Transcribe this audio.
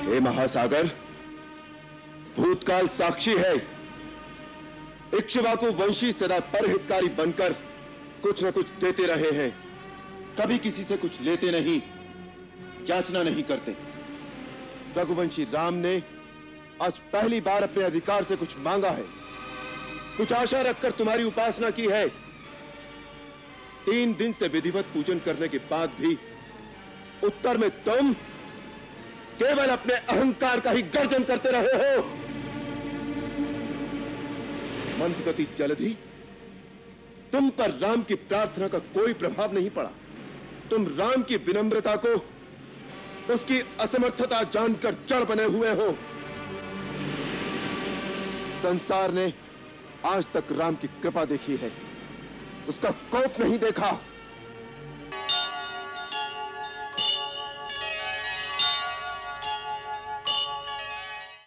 हे महासागर, भूतकाल साक्षी है। इक्ष्वाकु वंशी सदा परहितकारी बनकर कुछ न कुछ देते रहे हैं, कभी किसी से कुछ लेते नहीं, याचना नहीं करते। रघुवंशी राम ने आज पहली बार अपने अधिकार से कुछ मांगा है, कुछ आशा रखकर तुम्हारी उपासना की है। 3 दिन से विधिवत पूजन करने के बाद भी उत्तर में तुम केवल अपने अहंकार का ही गर्जन करते रहे हो। मंदगति जलधि, तुम पर राम की प्रार्थना का कोई प्रभाव नहीं पड़ा। तुम राम की विनम्रता को उसकी असमर्थता जानकर जड़ बने हुए हो। संसार ने आज तक राम की कृपा देखी है, उसका कोप नहीं देखा।